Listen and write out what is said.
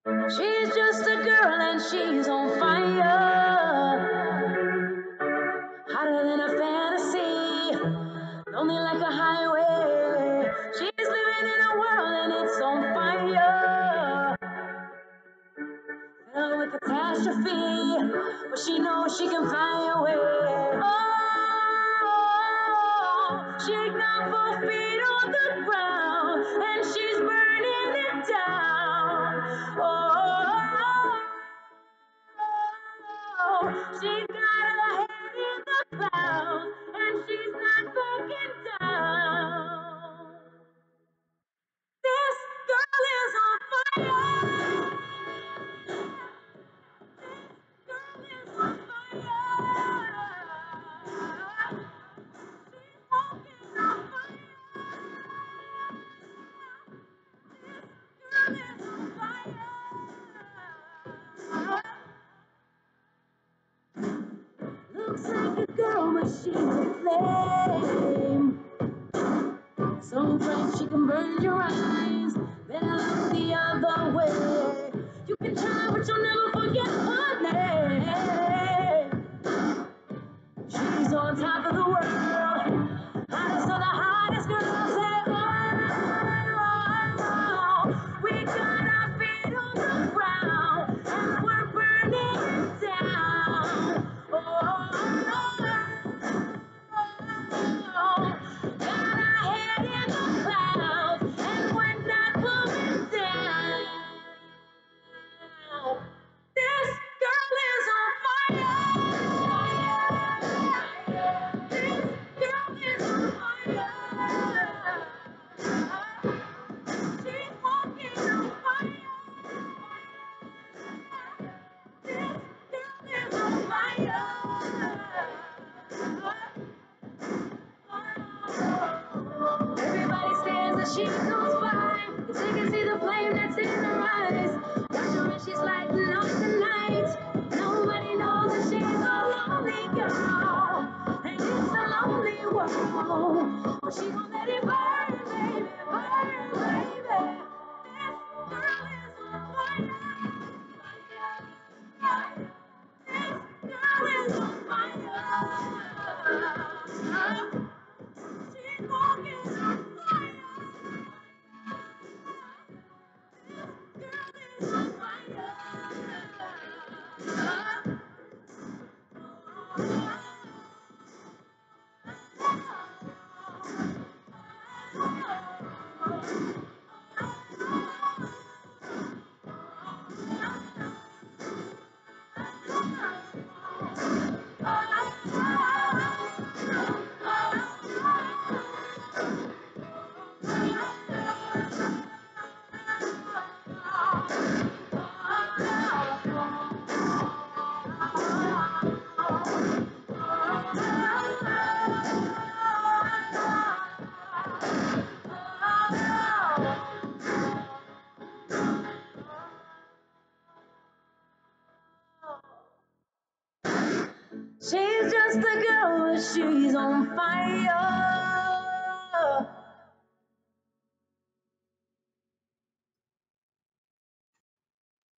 She's just a girl and she's on fire. Hotter than a fantasy, lonely like a highway. She's living in a world and it's on fire. Filled with catastrophe, but she knows she can fly away. Oh, she got 4 feet on the ground and she's burning it down. Oh, she got her head in the clouds and she's not backing down. This girl is on fire. Looks like a girl, but she's a flame. So bright she can burn your eyes. Better look the other way. You can try, but you'll never forget her name. She's on top of the world. Hottest of the hottest girls. Say, oh, we got our feet on the ground and we're burning it down. Oh, got our head in the clouds and we're not coming down. This girl is on fire. This girl is on fire. She's walking on fire. This girl is on fire. Everybody stares as she goes by, 'cause they can see the flame that's in her eyes. Watch her as she's lighting up the night. Nobody knows that she's a lonely girl, and it's a lonely world. But she gon' let it burn, baby, burn, baby. This girl is on fire. This girl is on fire. She's walking on fire. This girl is on fire. She's just a girl, but she's on fire.